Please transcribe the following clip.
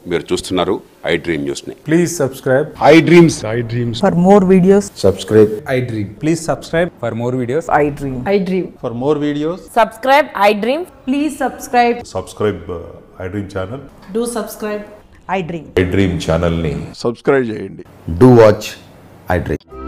మీరు చూస్తున్నారు iDream news ని. Please subscribe iDreams. For more videos, Subscribe iDream. Please subscribe For more videos, iDream. for more videos. Subscribe iDream. Please subscribe. Subscribe iDream channel. Do subscribe iDream. iDream ఛానల్ని Subscribe చేయండి. Do watch iDream.